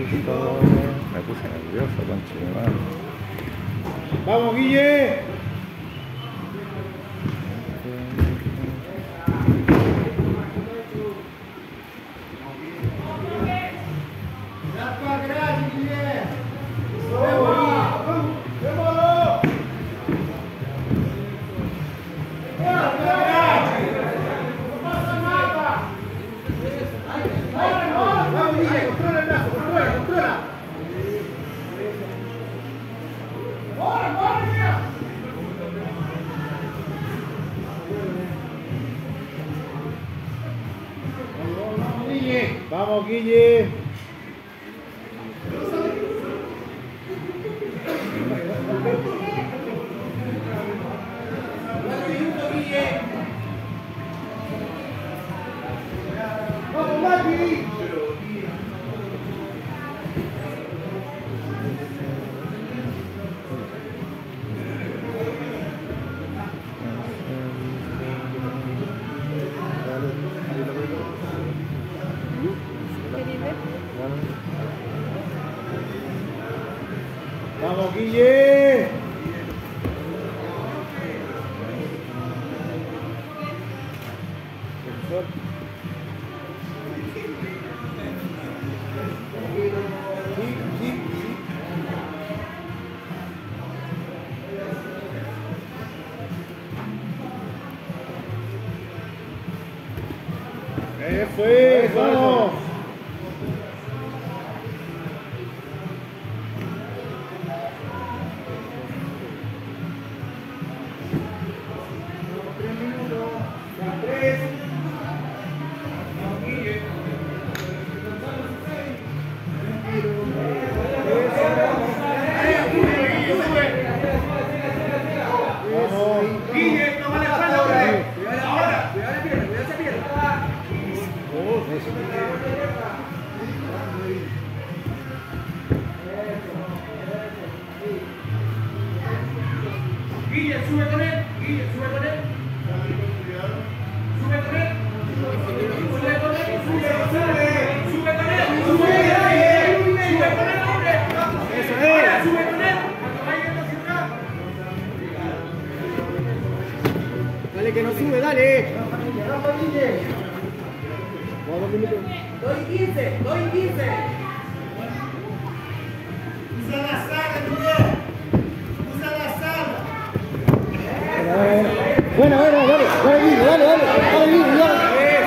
gustó. Me puse nervioso, conche de madre. ¡Vamos, Guille! ¡Vamos, Guille! ¡Vamos, Mati! ¡Vamos, Guille! ¡Fue! ¡Vamos! Guille, no vale la espalda ahora. Ahora. Cuidado la pierna, cuidado esa pierna. Guille, sube con él. Guille, sube con él. Sube con él. Sube con él. Sube con él. Sube con él. Sube con él, hombre. Eso es. Sube con él. Dale que no sube, dale. Doy 15, doy 15. Usa la saga, Julián. Usa la saga. Bueno, dale, Guille, dale, Guille, dale.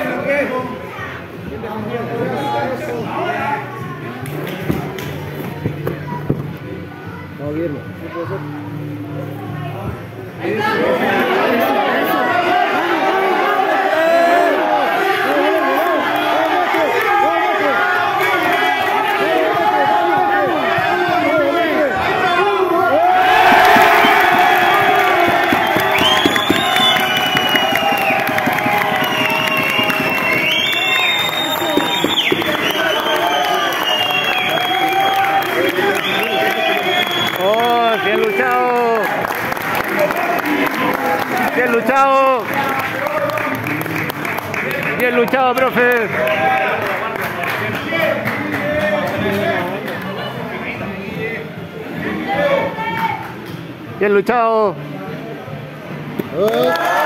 Vamos, Guillermo. ¡Oh, bien luchado! ¡Bien luchado! ¡Bien luchado, profe! ¡Bien luchado!